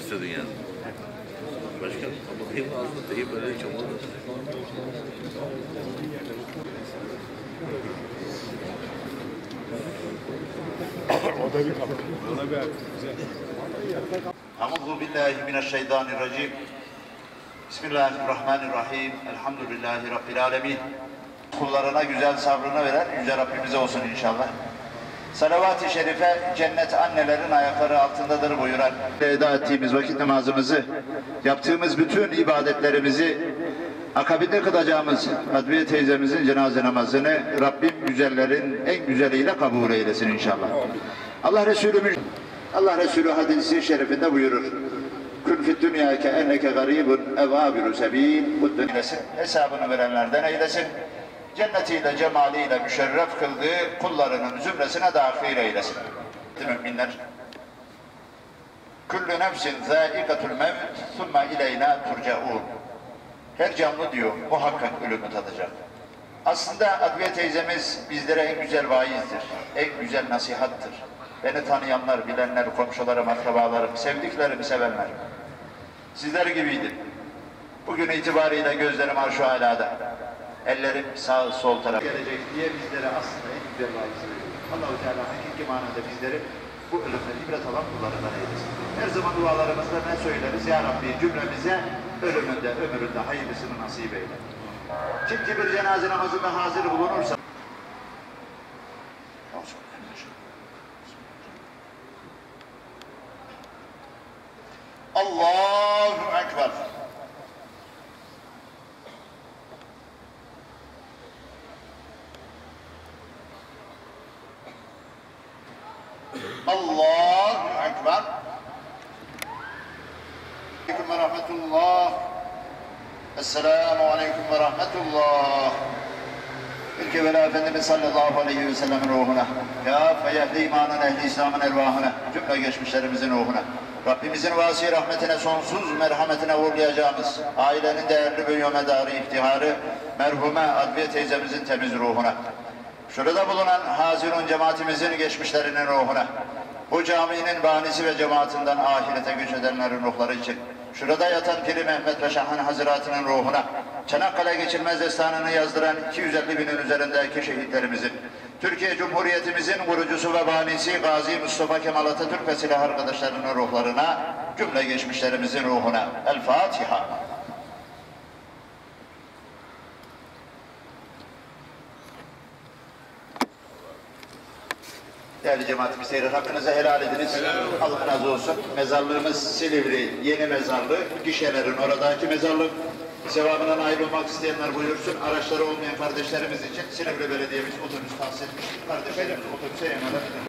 istedin yani. Başkan, bakayım ağzına deyip böyle hiç olmadı. O da bir kapı. Ona bir güzel. Euzu billahi mineşşeytanirracim. Bismillahirrahmanirrahim. Elhamdülillahi Rabbil alemin. Kullarına güzel sabrını veren Yüce Rabbimize olsun inşallah. Salavat-ı şerife cennet annelerin ayakları altındadır buyuran. Eda ettiğimiz vakit namazımızı, yaptığımız bütün ibadetlerimizi, akabinde kılacağımız Adviye teyzemizin cenaze namazını Rabbim güzellerin en güzeliyle kabul eylesin inşallah. Allah Resulü hadisi şerifinde buyurur. Kün fid dünya ke enneke garibun ev abiru sebil. Hesabını verenlerden eylesin. Cennetiyle, cemaliyle müşerref kıldığı kullarının zümresine dahil eylesin. Müminler. Küllü nefsin zâikatul mevt thumma ileyna turcaun. Her canlı diyor muhakkak ölümü tadacak. Aslında Adviye teyzemiz bizlere en güzel vaizdir, en güzel nasihattır. Beni tanıyanlar, bilenler, komşularım, akrabalarım, sevdiklerim, sevenler. Sizler gibiydim. Bugün itibariyle gözlerim arş-ı alâda. Ellerim sağ sol taraf gelecek diye bizlere aslında en güzel vaiz veriyor. Allah-u Teala hakiki manada bizleri bu ölümden ibret alan kullarından eylesin. Her zaman dualarımızda ne söyleriz? Ya Rabbi cümlemize ölümünde, ömründe hayırlısını nasip eyle. Kim ki bir cenaze namazında hazır bulunursa Allahu Ekber. Allahu Ekber. Aleyküm ve rahmetullah. Esselamu aleyküm ve rahmetullah. İlk evvela Efendimiz sallallahu aleyhi ve sellem'in ruhuna, kâfe ehli imanın, ehli İslam'ın ervahına, cümle geçmişlerimizin ruhuna, Rabbimizin vasi rahmetine, sonsuz merhametine uğurlayacağımız ailenin değerli ve yömedarı iftiharı, merhume Adviye teyzemizin temiz ruhuna, şurada bulunan hazirun cemaatimizin geçmişlerinin ruhuna, bu caminin banisi ve cemaatinden ahirete göç edenlerin ruhları için, şurada yatan Piri Mehmet Paşa'nın haziratının ruhuna, Çanakkale Geçilmez Destanı'nı yazdıran 250 binin üzerindeki şehitlerimizin, Türkiye Cumhuriyetimizin kurucusu ve banisi Gazi Mustafa Kemal Atatürk ve silah arkadaşlarının ruhlarına, cümle geçmişlerimizin ruhuna. El Fatiha. Değerli cemaatimiz, seyret hakkınızı helal ediniz. Allah razı olsun. Mezarlığımız Silivri, yeni mezarlık, gişelerin oradaki mezarlık. Sevabına nail olmak isteyenler buyursun. Araçları olmayan kardeşlerimiz için Silivri Belediye'miz otobüs tahsis etmiştir. Kardeşlerimiz otobüse emanet edin.